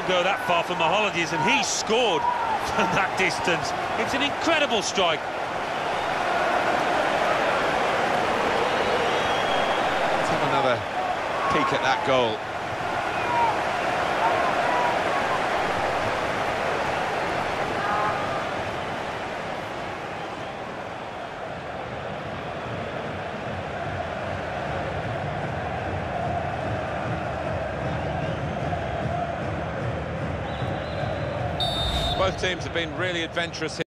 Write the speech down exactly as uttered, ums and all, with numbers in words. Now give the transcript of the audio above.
don't go that far from the holidays, and he scored from that distance. It's an incredible strike. Let's have another peek at that goal. Both teams have been really adventurous here.